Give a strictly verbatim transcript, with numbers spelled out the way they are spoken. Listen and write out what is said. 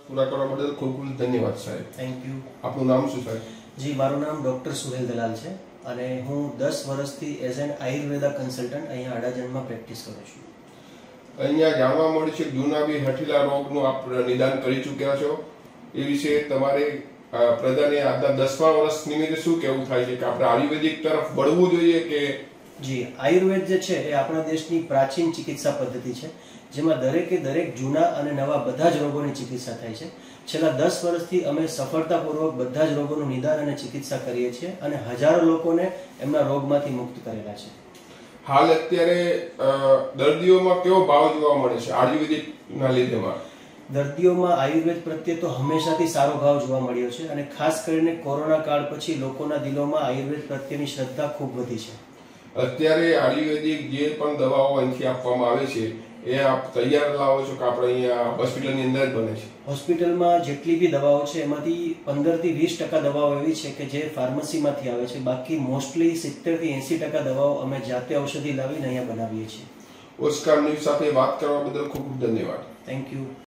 પૂરા કરવા બદલ ખૂબ ખૂબ ધન્યવાદ સાહેબ. Thank you. આપનું નામ શું સાહેબ? જી, મારું નામ ડૉક્ટર સુહેલ દલાલ છે અને હું દસ વર્ષથી એઝ એન આયુર્વેદા કન્સલ્ટન્ટ અહીંયા અડાજણમાં પ્રેક્ટિસ કરું છું. અહીંયા જાણવા મળ્યું છે કે જૂના બી હઠીલા રોગનું આપ નિદાન કરી ચૂક્યા છો. એ વિશે તમારે પ્રજાને આજના દસમા વર્ષ નિમિત્તે શું કહેવું થાય છે કે આપણે આયુર્વેદિક તરફ વળવું જોઈએ કે? જી, આયુર્વેદ જે છે એ આપણા દેશની પ્રાચીન ચિકિત્સા પદ્ધતિ છે, જેમાં દરેકે દરેક જૂના અને નવા બધા જ રોગોની ચિકિત્સા થાય છે. છેલ્લા દસ વર્ષથી અમે સફળતાપૂર્વક બધા જ રોગોનું નિદાન અને ચિકિત્સા કરીએ છીએ અને હજારો લોકોને એમના રોગમાંથી મુક્ત કરેલા છે. હાલ અત્યારે દર્દીઓમાં કેવો ભાવ જોવા મળે છે આયુર્વેદિકના લીધેમાં? દર્દીઓમાં આયુર્વેદ પ્રત્યે તો હંમેશાથી સારો ભાવ જોવા મળ્યો છે અને ખાસ કરીને કોરોના કાળ પછી લોકોના દિલોમાં આયુર્વેદ પ્રત્યેની શ્રદ્ધા ખૂબ વધી છે. અત્યારે આયુર્વેદિક જે પણ દવાઓ અહીંથી આપવામાં આવે છે એ આપ તૈયાર લાવો છો કે આપણે અહીંયા હોસ્પિટલની અંદર જ બને છે? હોસ્પિટલમાં જેટલી બી દવાઓ છે એમાંથી પંદર થી વીસ ટકા દવાઓ એવી છે કે જે ફાર્મસીમાંથી આવે છે. બાકી મોસ્ટલી સિત્તેર થી એસી ટકા દવાઓ અમે જાતે ઔષધિ લાવીને અહીંયા બનાવીએ છીએ. ઓસ્કાર ન્યૂઝ સાથે વાત કરવા બદલ ખૂબ ખૂબ ધન્યવાદ. Thank you.